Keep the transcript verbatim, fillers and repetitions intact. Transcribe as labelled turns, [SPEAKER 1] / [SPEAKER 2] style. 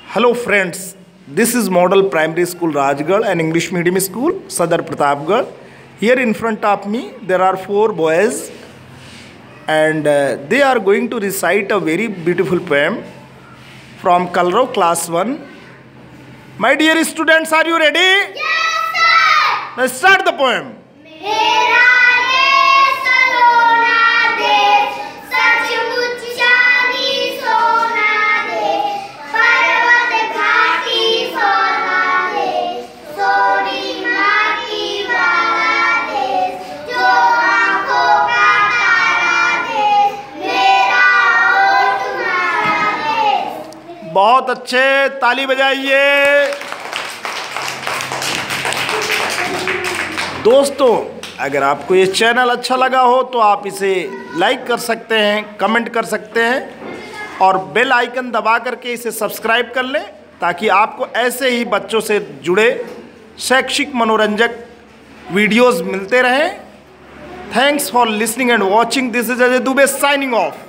[SPEAKER 1] Hello friends, this is Model Primary School Rajgarh, an English medium school, Sadar Pratapgarh. Here in front of me there are four boys and uh, they are going to recite a very beautiful poem from Kalrao class one. My dear students, are you ready?
[SPEAKER 2] Yes, sir.
[SPEAKER 1] Let's start the poem. बहुत अच्छे, ताली बजाइए। दोस्तों, अगर आपको ये channel अच्छा लगा हो तो आप इसे लाइक कर सकते हैं, कमेंट कर सकते हैं और बेल आइकन दबा करके इसे सब्सक्राइब कर लें ताकि आपको ऐसे ही बच्चों से जुड़े शैक्षिक मनोरंजक वीडियोस मिलते रहें। Thanks for listening and watching. This is Ajay Dubey signing of.